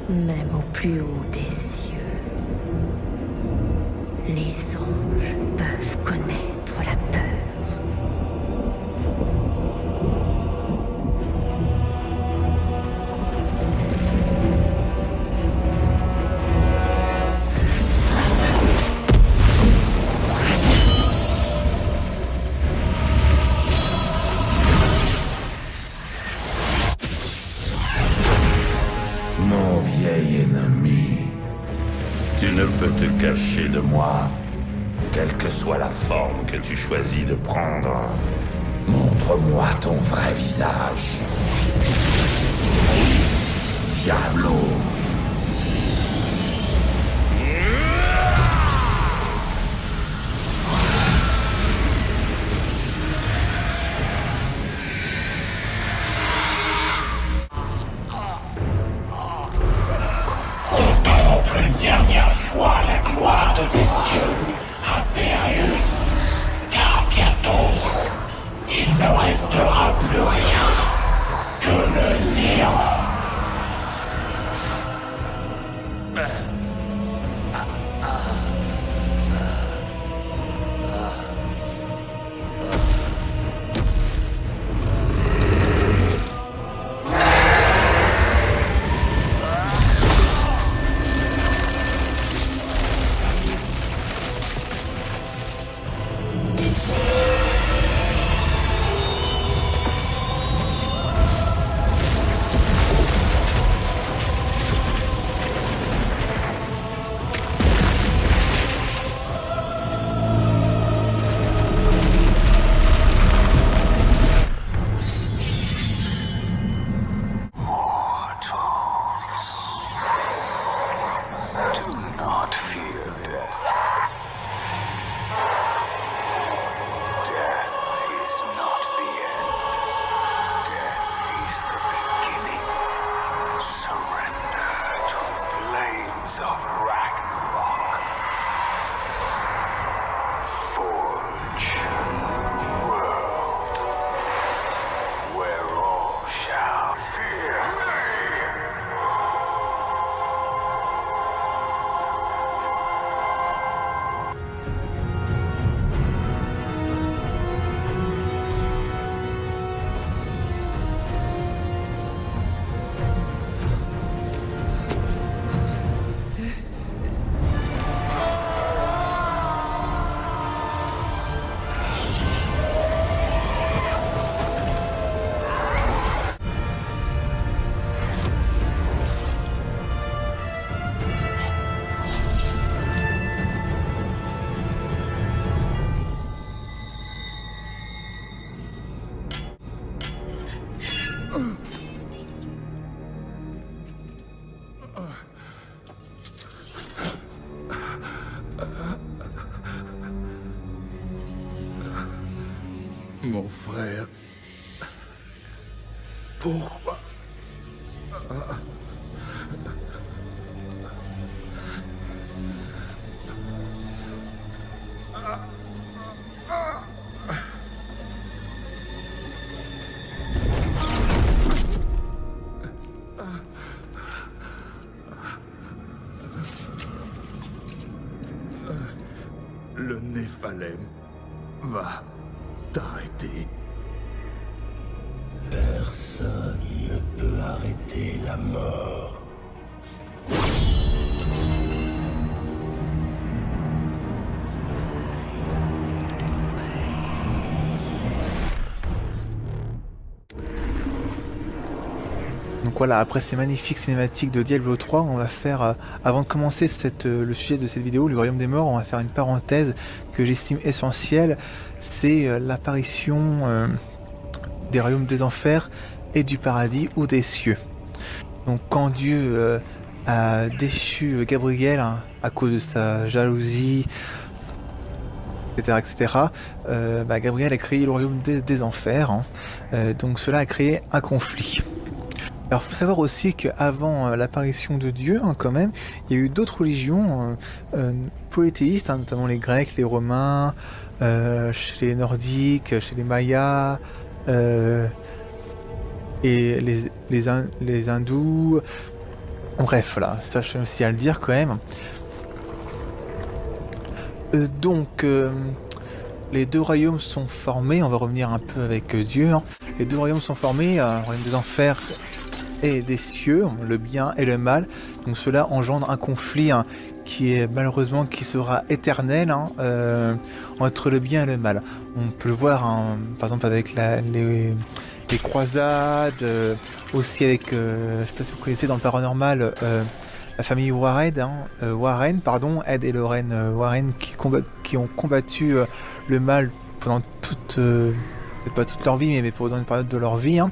Même au plus haut des cieux, les anges peuvent connaître la peur. Mon vieil ennemi, tu ne peux te cacher de moi, quelle que soit la forme que tu choisis de prendre. Montre-moi ton vrai visage. Diablo. Contemple une dernière fois la gloire de tes cieux, Impérius, car bientôt, il ne restera plus rien que le néant. Of Ragnarok. Forge a new world where all shall fear me. Mon frère, pourquoi? Le Néphalem va t'arrêter. Personne ne peut arrêter la mort. Donc voilà, après ces magnifiques cinématiques de Diablo 3, on va faire, avant de commencer le sujet de cette vidéo, le Royaume des Morts, on va faire une parenthèse que j'estime essentielle, c'est l'apparition des Royaumes des Enfers et du Paradis ou des Cieux. Donc quand Dieu a déchu Gabriel à cause de sa jalousie, etc., Gabriel a créé le Royaume des Enfers, donc cela a créé un conflit. Alors il faut savoir aussi qu'avant l'apparition de Dieu, quand même, il y a eu d'autres religions polythéistes, notamment les Grecs, les Romains, chez les Nordiques, chez les Mayas, et les Hindous, Bref, voilà, ça je tiens aussi à le dire quand même. Donc, les deux royaumes sont formés, on va revenir un peu avec Dieu. Hein. Les deux royaumes sont formés, le royaume des enfers et des cieux, le bien et le mal. Donc cela engendre un conflit hein, qui est malheureusement qui sera éternel hein, entre le bien et le mal. On peut le voir hein, par exemple avec les croisades, aussi avec, je sais pas si vous connaissez dans le paranormal, la famille Warren, Ed et Lorraine Warren qui ont combattu le mal pendant toute, peut-être pas toute leur vie, mais pendant une période de leur vie. Hein.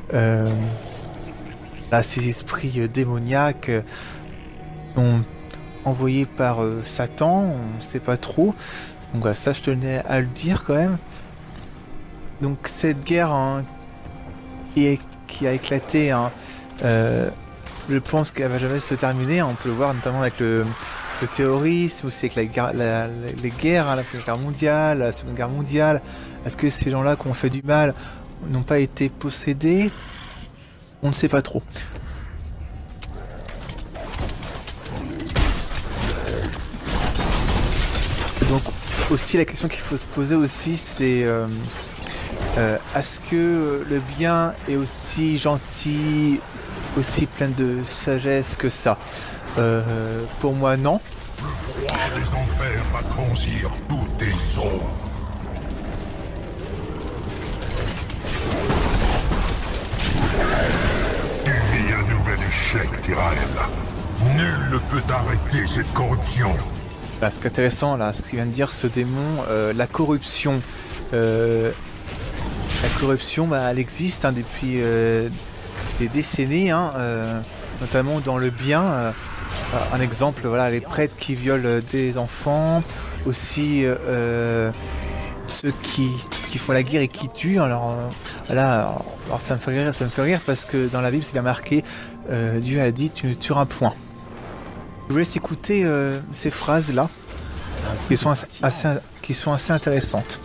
Là, ces esprits démoniaques sont envoyés par Satan, on ne sait pas trop. Donc voilà, ça je tenais à le dire quand même. Donc cette guerre hein, qui a éclaté, hein, je pense qu'elle va jamais se terminer. On peut le voir notamment avec le terrorisme, aussi avec les guerres, hein, la Première Guerre mondiale, la Seconde Guerre mondiale. Est-ce que ces gens-là qui ont fait du mal n'ont pas été possédés? On ne sait pas trop. Donc aussi la question qu'il faut se poser aussi c'est est-ce que le bien est aussi gentil, aussi plein de sagesse que ça? Pour moi non. Le froid des enfers va transigir tous tes os. Tu vis un nouvel échec, Tyrael. Nul ne peut arrêter cette corruption. Là, ce qui est intéressant, là, ce qu'il vient de dire ce démon, la corruption. La corruption, bah, elle existe hein, depuis des décennies, hein, notamment dans le bien. Un exemple, voilà, les prêtres qui violent des enfants, aussi ceux qui font la guerre et qui tuent. Alors ça me fait rire parce que dans la Bible c'est bien marqué, Dieu a dit tu ne tueras point. Je vous laisse écouter ces phrases là, qui sont assez intéressantes.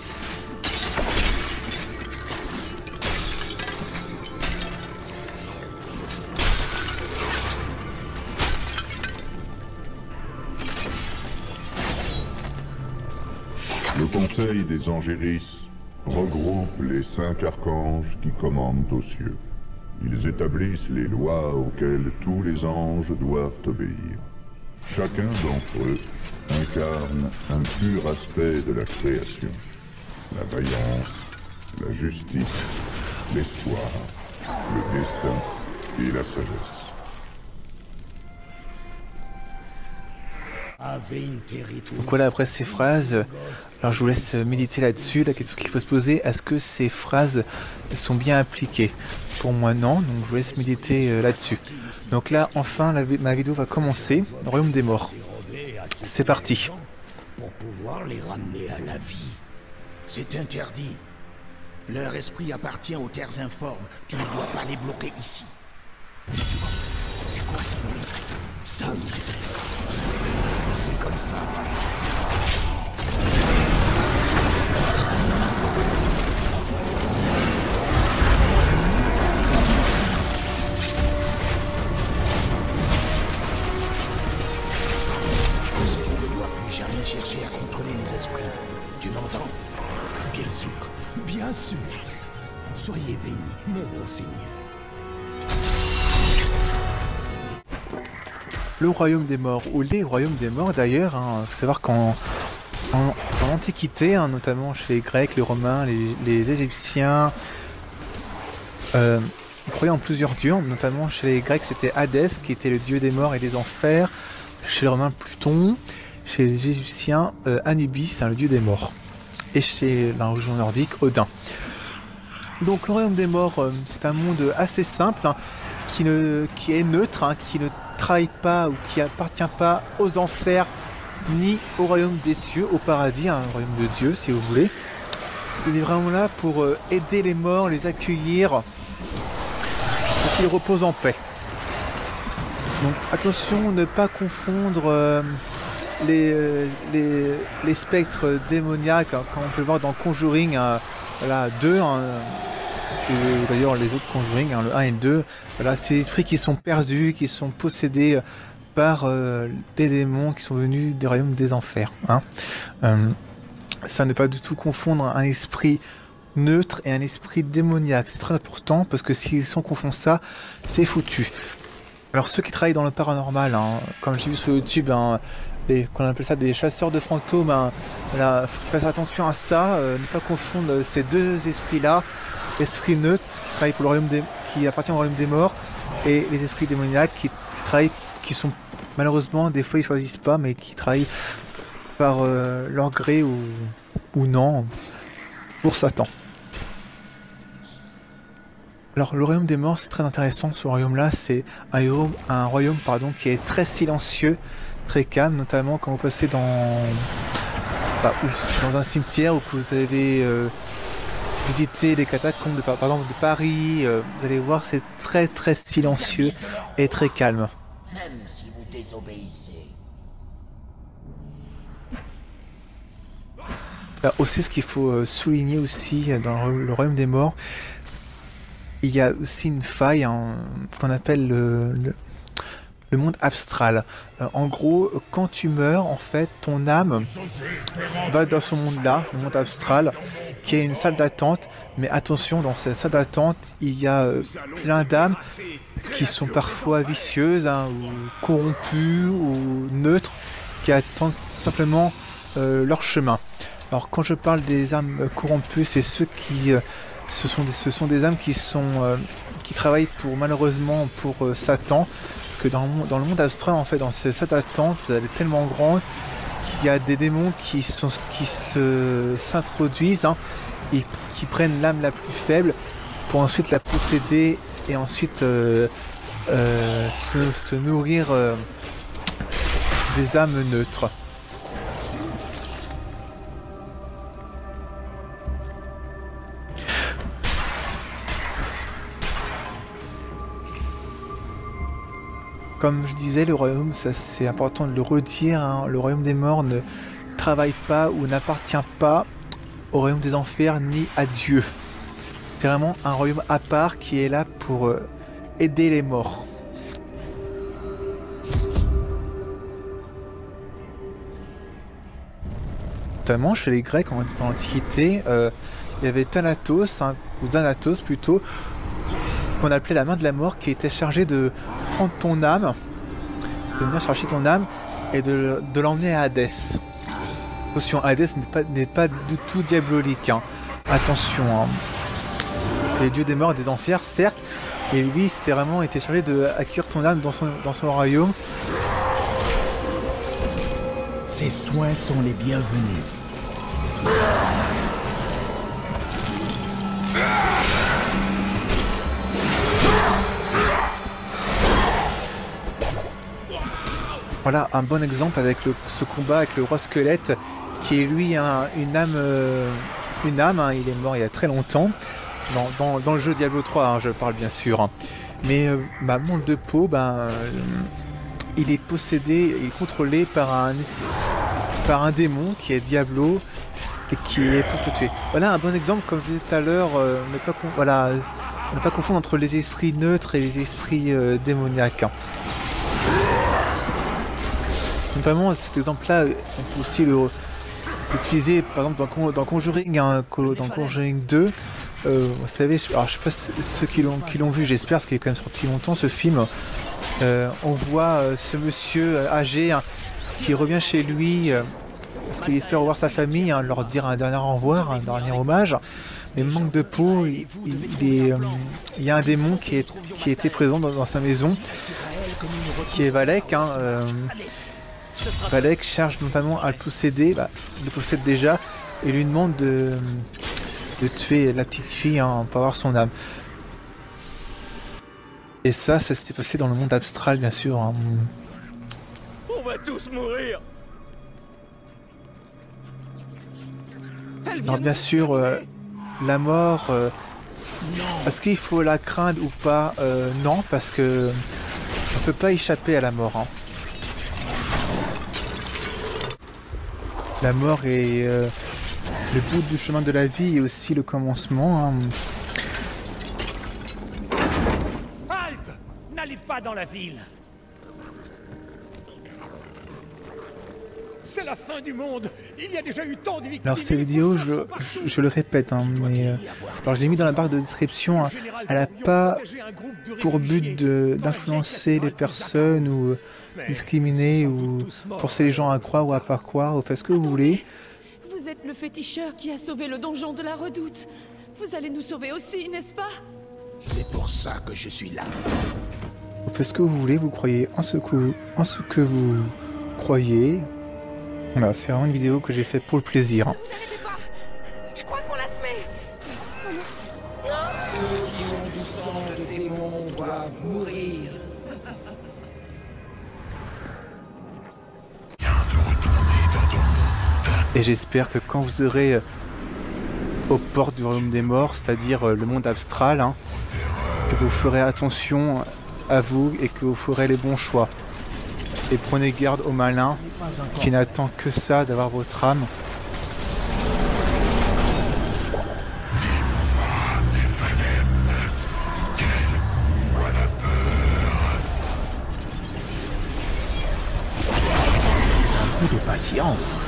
Le Conseil des Angéris regroupe les 5 archanges qui commandent aux cieux. Ils établissent les lois auxquelles tous les anges doivent obéir. Chacun d'entre eux incarne un pur aspect de la création. La vaillance, la justice, l'espoir, le destin et la sagesse. Donc voilà, après ces phrases, alors je vous laisse méditer là-dessus. La question qu'il faut se poser, est-ce que ces phrases sont bien appliquées? Pour moi non, donc je vous laisse méditer là-dessus. Donc là, enfin, ma vidéo va commencer, le royaume des morts. C'est parti. Pour pouvoir les ramener à la vie. C'est interdit. Leur esprit appartient aux terres informes. Tu ne dois pas les bloquer ici. C'est quoi ce bruit? Ça, c'est comme ça. Je ne dois plus jamais chercher à contrôler les esprits. Tu m'entends? Bien sûr, bien sûr. Soyez bénis, mon bon Seigneur. Le royaume des morts, ou les royaumes des morts d'ailleurs, hein. Faut savoir qu'en Antiquité, hein, notamment chez les Grecs, les Romains, les Égyptiens, ils croyaient en plusieurs dieux, notamment chez les Grecs c'était Hadès, qui était le dieu des morts et des enfers, chez les Romains Pluton, chez les Égyptiens Anubis, hein, le dieu des morts, et chez la religion nordique Odin. Donc le royaume des morts, c'est un monde assez simple, hein, qui est neutre, hein, qui ne travaille pas ou qui appartient pas aux enfers ni au royaume des cieux, au paradis, un royaume de Dieu si vous voulez. Il est vraiment là pour aider les morts, les accueillir, pour qu'ils reposent en paix. Donc attention, ne pas confondre les spectres démoniaques, hein, comme on peut le voir dans Conjuring, voilà, 2, hein, d'ailleurs les autres Conjuring, hein, le 1 et le 2, voilà, ces esprits qui sont perdus, qui sont possédés par des démons qui sont venus des royaumes des enfers. Hein. Ça ne pas du tout confondre un esprit neutre et un esprit démoniaque. C'est très important parce que si on confond ça, c'est foutu. Alors ceux qui travaillent dans le paranormal, hein, comme j'ai vu sur YouTube, hein, qu'on appelle ça des chasseurs de fantômes, hein, voilà, faut faire attention à ça, ne pas confondre ces deux esprits-là, l'esprit neutre qui appartient au royaume des morts et les esprits démoniaques qui travaillent, qui sont malheureusement des fois ils choisissent pas, mais qui travaillent par leur gré ou non pour Satan. Alors le royaume des morts, c'est très intéressant. Ce royaume-là, c'est un royaume qui est très silencieux, très calme, notamment quand vous passez dans un cimetière ou que vous avez visité les catacombes par exemple de Paris. Vous allez voir, c'est très très silencieux et très calme. Même si vous désobéissez. Alors, aussi, ce qu'il faut souligner aussi dans le royaume des morts, il y a aussi une faille, hein, qu'on appelle le monde astral. En gros, quand tu meurs, en fait, ton âme va dans ce monde-là, le monde astral, qui est une salle d'attente. Mais attention, dans cette salle d'attente, il y a plein d'âmes qui sont parfois vicieuses, hein, ou corrompues, ou neutres, qui attendent simplement leur chemin. Alors, quand je parle des âmes corrompues, c'est ceux qui... ce sont des âmes qui travaillent malheureusement pour Satan, parce que dans le monde astral, en fait, dans cette attente, elle est tellement grande qu'il y a des démons qui s'introduisent, hein, et qui prennent l'âme la plus faible pour ensuite la posséder et ensuite se nourrir des âmes neutres. Comme je disais, le royaume, ça c'est important de le redire, hein, le royaume des morts ne travaille pas ou n'appartient pas au royaume des enfers ni à Dieu. C'est vraiment un royaume à part qui est là pour aider les morts. Notamment chez les Grecs dans l'Antiquité, il y avait Thanatos, hein, ou Zanatos plutôt, qu'on appelait la main de la mort, qui était chargée de prendre ton âme, de venir chercher ton âme et de l'emmener à Hadès. Attention, Hadès n'est pas du tout diabolique, hein. Attention, hein. C'est les dieux des morts et des enfers, certes, et lui c'était vraiment été chargé d'accueillir ton âme dans son royaume. Ces soins sont les bienvenus. Voilà un bon exemple avec ce combat avec le roi squelette, qui est lui une âme, hein, il est mort il y a très longtemps, dans le jeu Diablo 3, hein, je parle bien sûr. Hein. Mais Monde de Peau, il est possédé, il est contrôlé par un démon qui est Diablo et qui est pour te tuer. Voilà un bon exemple, comme je disais tout à l'heure, ne pas confondre entre les esprits neutres et les esprits démoniaques. Hein. Notamment cet exemple-là, on peut aussi l'utiliser par exemple dans Conjuring, hein, dans Conjuring 2. Vous savez, alors, je sais pas ceux qui l'ont vu, j'espère, parce qu'il est quand même sorti longtemps ce film. On voit ce monsieur âgé, hein, qui revient chez lui parce qu'il espère revoir sa famille, hein, leur dire un dernier au revoir, un dernier hommage. Mais Manque de Peau, il y a un démon qui était présent dans sa maison, qui est Valek. Hein, Valek cherche notamment à le posséder, il le possède déjà, et lui demande de tuer la petite fille, hein, pour avoir son âme. Et ça s'est passé dans le monde astral, bien sûr. Hein. On va tous mourir. Alors bien sûr, la mort, est-ce qu'il faut la craindre ou pas? Non, parce que on peut pas échapper à la mort. Hein. La mort est le bout du chemin de la vie et aussi le commencement. Hein. dans la ville. C'est la fin du monde. Il y a déjà eu tant de victimes. Alors cette vidéo, je le répète, hein, mais alors je l'ai mis dans la barre de description. Hein, elle n'a pas pour but d'influencer les personnes ou discriminer ou forcer les gens à croire ou à pas croire. Vous faites ce que vous voulez. Vous êtes le féticheur qui a sauvé le donjon de la Redoute. Vous allez nous sauver aussi, n'est-ce pas? C'est pour ça que je suis là. Vous faites ce que vous voulez. Vous croyez en ce que vous croyez. Voilà, c'est vraiment une vidéo que j'ai faite pour le plaisir. Ne vous arrêtez pas. Je crois qu'on la se met. Ceux qui ont du sang de démons doivent mourir. Et j'espère que quand vous serez aux portes du royaume des morts, c'est-à-dire le monde astral, hein, que vous ferez attention à vous et que vous ferez les bons choix. Et prenez garde au malin qui n'attend que ça d'avoir votre âme. Un peu de patience.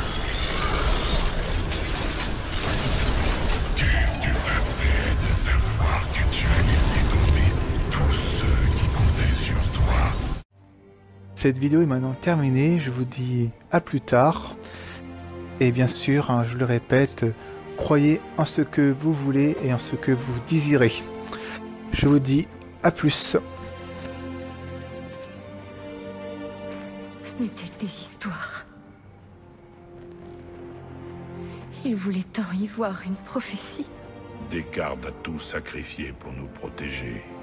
Qu'est-ce que ça fait de savoir que tu as laissé tomber tous ceux qui comptaient sur toi? Cette vidéo est maintenant terminée, je vous dis à plus tard. Et bien sûr, hein, je le répète, croyez en ce que vous voulez et en ce que vous désirez. Je vous dis à plus. Ce n'étaient que des histoires. Il voulait tant y voir une prophétie. Descartes a tout sacrifié pour nous protéger.